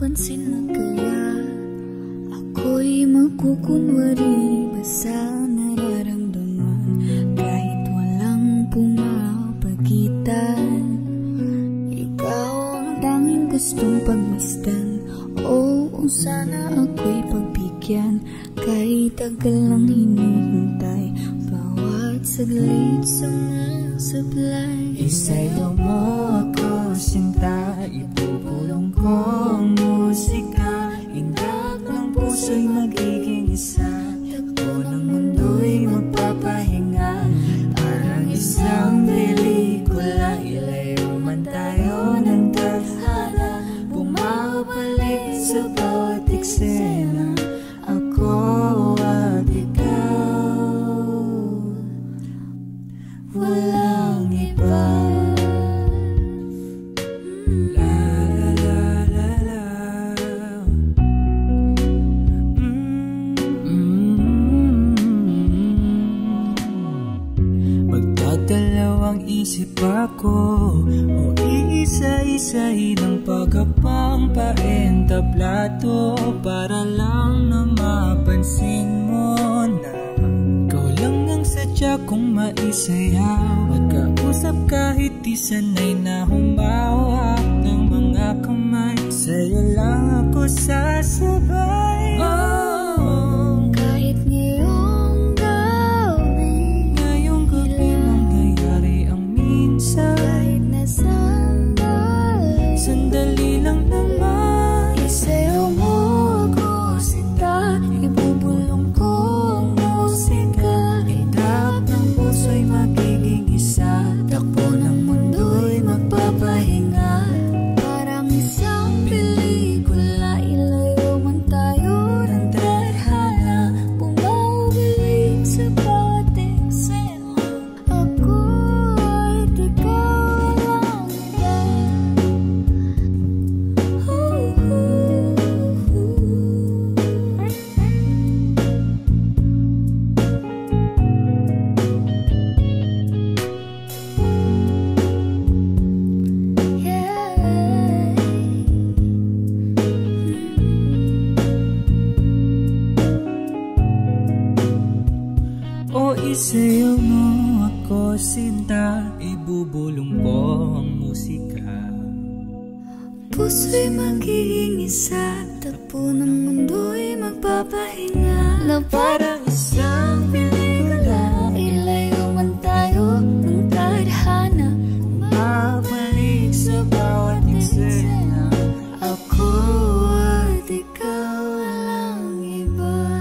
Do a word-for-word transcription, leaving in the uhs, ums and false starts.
mapapansin mo kaya ako'y magkukunwari ba sa nararamdaman kahit walang pumapagitan. Ikaw ang tanging gustong pagmasdan, o kung sana ako'y pagbigyan kahit tagal lang hinihintay bawat saglit sumasablay. Isayaw mo ako sinta, ipupulong ko ang musika, indak ng puso'y magiging isa, takbo ng mundo'y magpapahinga. Parang isang pelikula, ilayo man tayo ng tadhana, bumabalik sa bawat eksena, ako at ikaw, walang iba. La la la la la. Mm, mm, magdadalawang isip ako, o iisa-isahin ang pagkapang paentablado, para lang na mapansin mo na ikaw lang ang sadya kong maisayaw. Magkausap kahit di sanay na humawak ng mga kamay, sa'yo lang ako sasabay. Oh, Kahit ngayong gabi, ngayong gabi mangyayari ang minsan, kahit na sandali, sandali lang naman. isayaw mo ako sinta, ibubulong ko ang musika, Indak ng puso'y magiging isa, takbo ng mundo'y magpapahinga. Parang isang pelikula, ilayo man tayo ng tadhana, bumabalik sa bawat eksena, ako at ikaw lang iba. Oh, oh, o isayaw mo ako sinta, ibubulong ko ang musika. puso'y magiging isa, takbo ng mundo'y magpapahinga. Na parang isang pelikula, ilayo man tayo ng tadhana, Babalik sa bawat eksena, ako at ikaw walang iba.